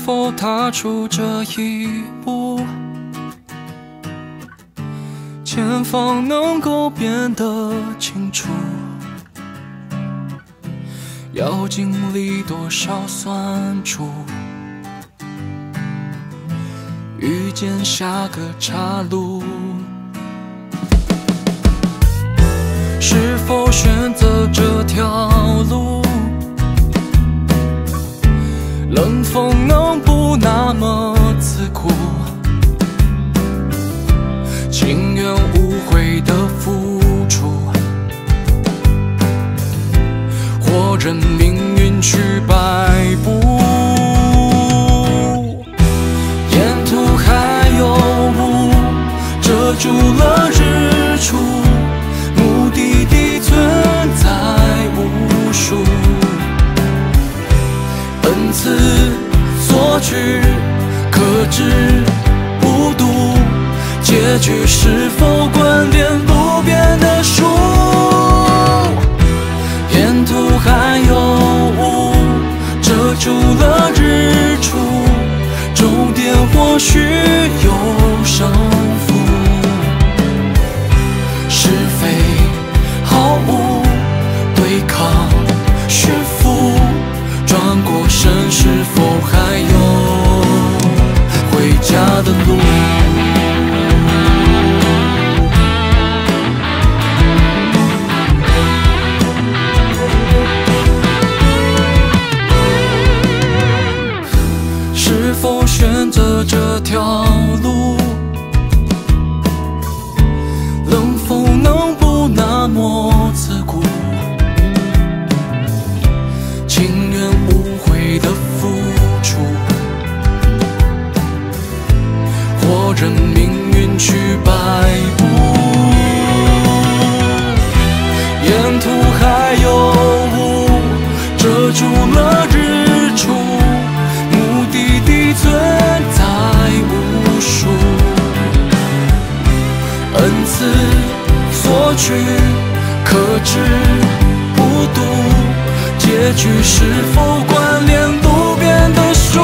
否踏出这一步，前方能够变得清楚，要经历多少酸楚，遇见下个岔路，是否选择这条路？冷风能不那么刺骨，情愿无悔的付出，或任命运去摆布。沿途还有雾遮住了日出，目的地存在无数，恩赐索取，克制不渡，结局是否关联不变的数？沿途还有雾遮住了日出，终点或许有胜负，是非好恶对抗驯服，转过身是否还有回家的路？是否选择这条路？冷风能不那么刺骨？情愿无悔的付出，或任命运去摆布。沿途还有雾遮住了日出，目的地存在无数，恩赐索取，克制不渡，结局是否关联不变的数？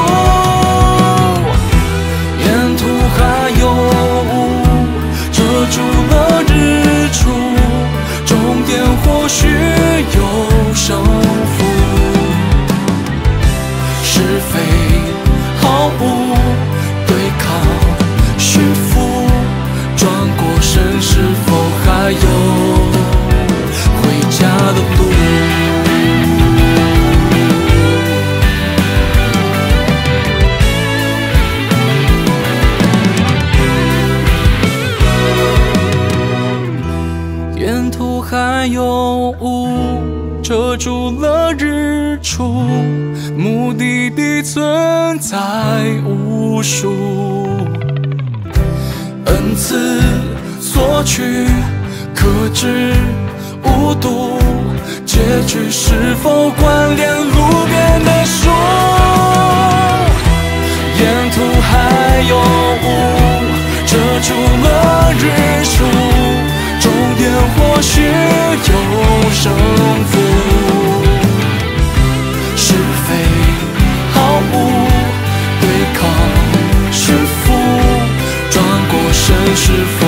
沿途还有雾遮住了日出，终点或许有胜负，是非好恶对抗驯服，转过身是否还有回家的路？沿途还有雾遮住了日出，目的地存在无数，恩赐索取，克制无度，结局是否关联路边的树？沿途还有雾遮住了日出，终点或许有胜负，是非好恶对抗驯服，转过身是否